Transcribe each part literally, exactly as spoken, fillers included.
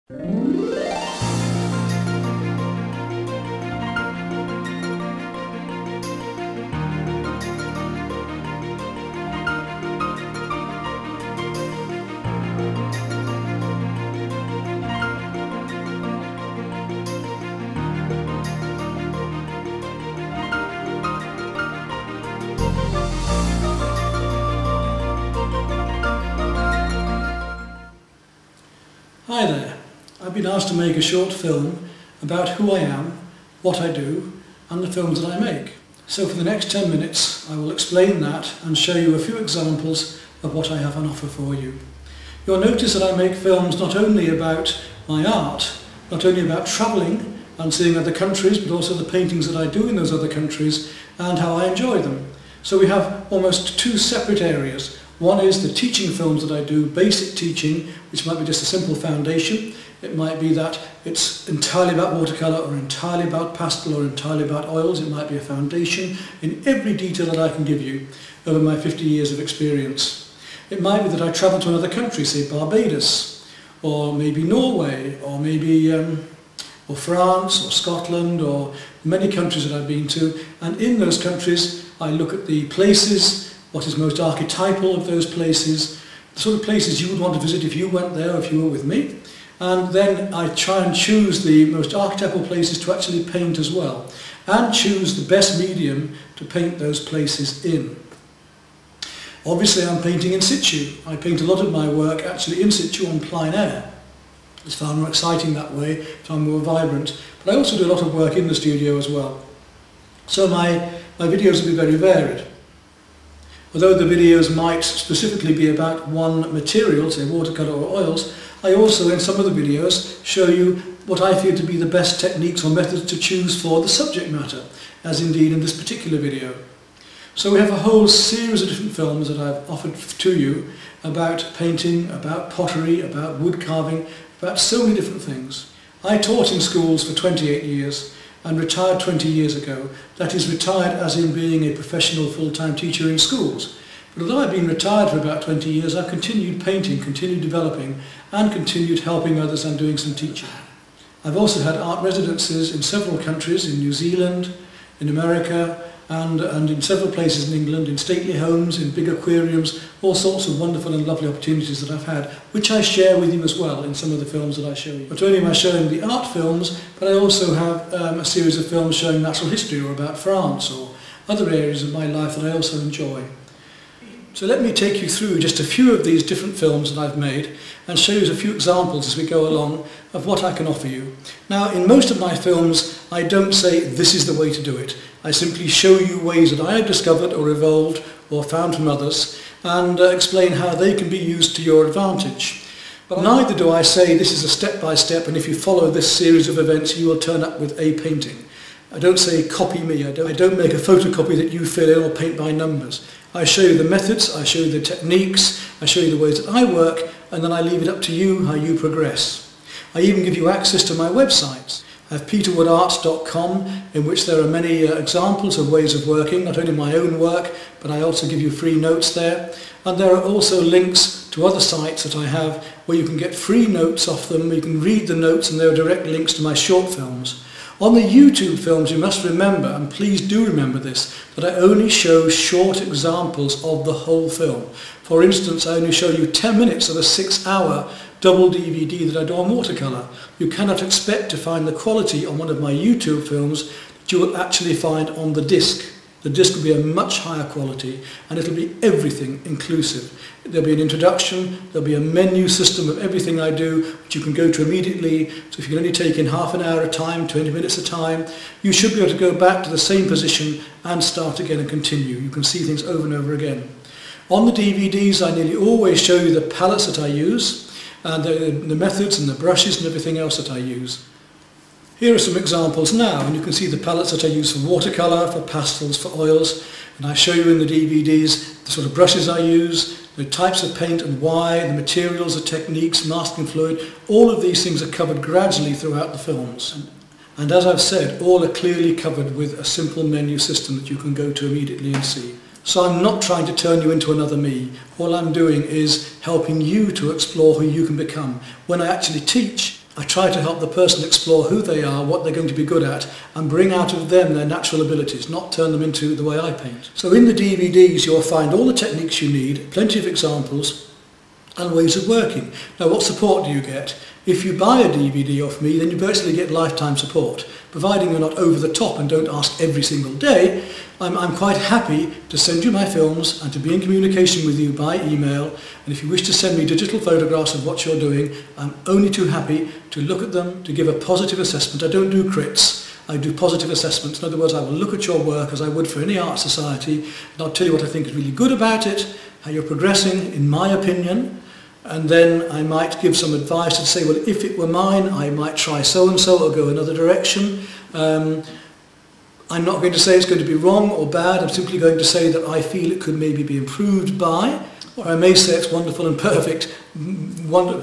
Hi there, I've been asked to make a short film about who I am, what I do and the films that I make. So for the next ten minutes I will explain that and show you a few examples of what I have on offer for you. You'll notice that I make films not only about my art, not only about travelling and seeing other countries, but also the paintings that I do in those other countries and how I enjoy them. So we have almost two separate areas. One is the teaching films that I do, basic teaching, which might be just a simple foundation. It might be that it's entirely about watercolour or entirely about pastel or entirely about oils. It might be a foundation in every detail that I can give you over my fifty years of experience. It might be that I travel to another country, say Barbados, or maybe Norway, or maybe um, or France, or Scotland, or many countries that I've been to, and in those countries I look at the places, what is most archetypal of those places, the sort of places you would want to visit if you went there or if you were with me. And then I try and choose the most archetypal places to actually paint as well, and choose the best medium to paint those places in. Obviously I'm painting in situ. I paint a lot of my work actually in situ on plein air. It's far more exciting that way, far more vibrant. But I also do a lot of work in the studio as well. So my, my videos will be very varied. Although the videos might specifically be about one material, say watercolour or oils, I also in some of the videos show you what I feel to be the best techniques or methods to choose for the subject matter, as indeed in this particular video. So we have a whole series of different films that I've offered to you about painting, about pottery, about wood carving, about so many different things. I taught in schools for twenty-eight years and retired twenty years ago. That is, retired as in being a professional full-time teacher in schools. But although I've been retired for about twenty years, I've continued painting, continued developing and continued helping others and doing some teaching. I've also had art residences in several countries, in New Zealand, in America, and, and in several places in England, in stately homes, in big aquariums, all sorts of wonderful and lovely opportunities that I've had, which I share with you as well in some of the films that I show you. Not only am I showing the art films, but I also have um, a series of films showing natural history or about France or other areas of my life that I also enjoy. So let me take you through just a few of these different films that I've made and show you a few examples as we go along of what I can offer you. Now, in most of my films, I don't say this is the way to do it. I simply show you ways that I have discovered or evolved or found from others and uh, explain how they can be used to your advantage. But neither do I say this is a step-by-step and if you follow this series of events you will turn up with a painting. I don't say copy me, I don't, I don't make a photocopy that you fill in or paint by numbers. I show you the methods, I show you the techniques, I show you the ways that I work, and then I leave it up to you how you progress. I even give you access to my websites. I have peter wood arts dot com, in which there are many uh, examples of ways of working, not only my own work, but I also give you free notes there. And there are also links to other sites that I have where you can get free notes off them, you can read the notes, and there are direct links to my short films. On the YouTube films, you must remember, and please do remember this, that I only show short examples of the whole film. For instance, I only show you ten minutes of a six hour double D V D that I do on watercolour. You cannot expect to find the quality on one of my YouTube films that you will actually find on the disc. The disc will be a much higher quality and it'll be everything inclusive. There'll be an introduction, there'll be a menu system of everything I do which you can go to immediately. So if you can only take in half an hour at a time, twenty minutes at a time, you should be able to go back to the same position and start again and continue. You can see things over and over again. On the D V Ds I nearly always show you the palettes that I use and the, the methods and the brushes and everything else that I use. Here are some examples now, and you can see the palettes that I use for watercolour, for pastels, for oils, and I show you in the D V Ds the sort of brushes I use, the types of paint and why, the materials, the techniques, masking fluid. All of these things are covered gradually throughout the films. And, and as I've said, all are clearly covered with a simple menu system that you can go to immediately and see. So I'm not trying to turn you into another me. All I'm doing is helping you to explore who you can become. When I actually teach, I try to help the person explore who they are, what they're going to be good at, and bring out of them their natural abilities, not turn them into the way I paint. So in the D V Ds you'll find all the techniques you need, plenty of examples and ways of working. Now, what support do you get? If you buy a D V D off me, then you basically get lifetime support. Providing you're not over the top and don't ask every single day, I'm, I'm quite happy to send you my films and to be in communication with you by email. And if you wish to send me digital photographs of what you're doing, I'm only too happy to look at them, to give a positive assessment. I don't do crits, I do positive assessments. In other words, I will look at your work as I would for any art society, and I'll tell you what I think is really good about it, how you're progressing, in my opinion. And then I might give some advice to say, well, if it were mine, I might try so-and-so or go another direction. Um, I'm not going to say it's going to be wrong or bad. I'm simply going to say that I feel it could maybe be improved by, or I may say it's wonderful and perfect. Wonder.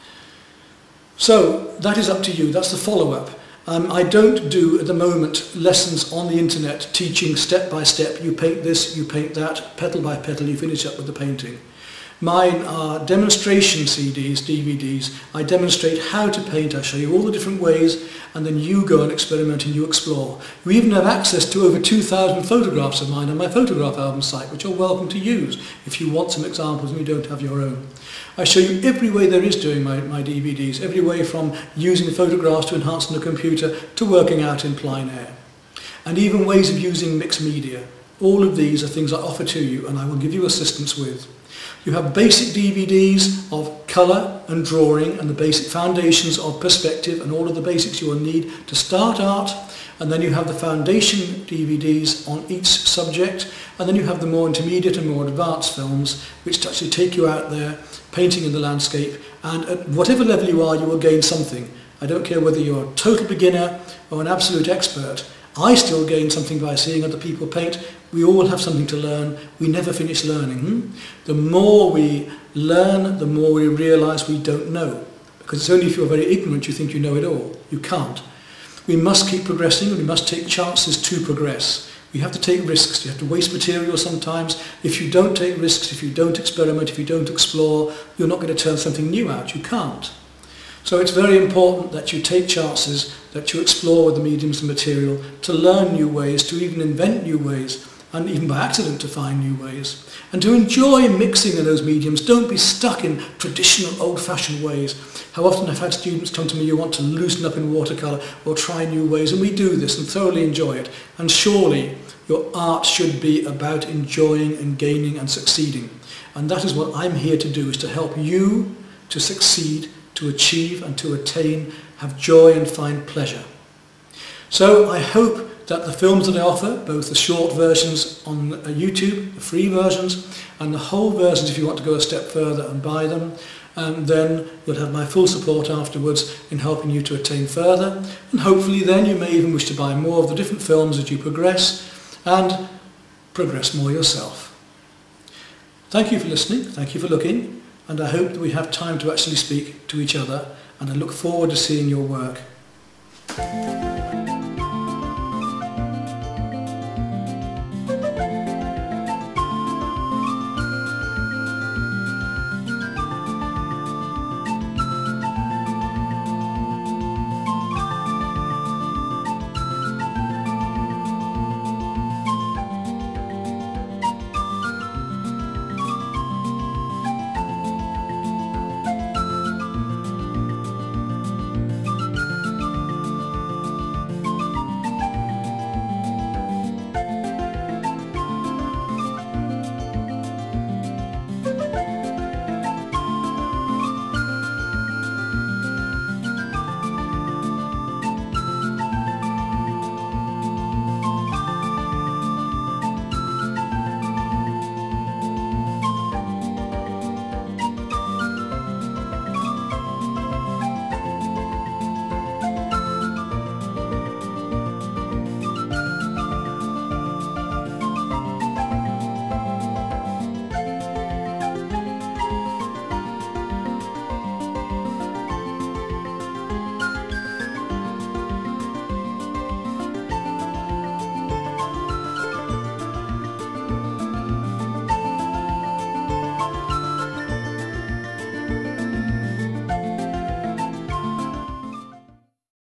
So that is up to you. That's the follow-up. Um, I don't do, at the moment, lessons on the internet teaching step by step. You paint this, you paint that, petal by petal, you finish up with the painting. Mine are demonstration C Ds, D V Ds. I demonstrate how to paint, I show you all the different ways, and then you go and experiment and you explore. You even have access to over two thousand photographs of mine on my photograph album site, which you're welcome to use if you want some examples and you don't have your own. I show you every way there is doing my, my D V Ds, every way from using photographs to enhance on the computer to working out in plein air. And even ways of using mixed media. All of these are things I offer to you and I will give you assistance with. You have basic D V Ds of colour and drawing and the basic foundations of perspective and all of the basics you will need to start art, and then you have the foundation D V Ds on each subject, and then you have the more intermediate and more advanced films which actually take you out there painting in the landscape, and at whatever level you are you will gain something. I don't care whether you're a total beginner or an absolute expert. I still gain something by seeing other people paint. We all have something to learn. We never finish learning. Hmm? The more we learn, the more we realise we don't know. Because it's only if you're very ignorant you think you know it all. You can't. We must keep progressing and we must take chances to progress. We have to take risks. You have to waste material sometimes. If you don't take risks, if you don't experiment, if you don't explore, you're not going to turn something new out. You can't. So it's very important that you take chances, that you explore with the mediums and material, to learn new ways, to even invent new ways, and even by accident to find new ways. And to enjoy mixing in those mediums. Don't be stuck in traditional old-fashioned ways. How often I've had students come to me, you want to loosen up in watercolour or try new ways, and we do this and thoroughly enjoy it. And surely your art should be about enjoying and gaining and succeeding. And that is what I'm here to do, is to help you to succeed, to achieve and to attain, have joy and find pleasure. So I hope that the films that I offer, both the short versions on YouTube, the free versions, and the whole versions if you want to go a step further and buy them, and then you'll have my full support afterwards in helping you to attain further, and hopefully then you may even wish to buy more of the different films as you progress, and progress more yourself. Thank you for listening, thank you for looking, and I hope that we have time to actually speak to each other, and I look forward to seeing your work.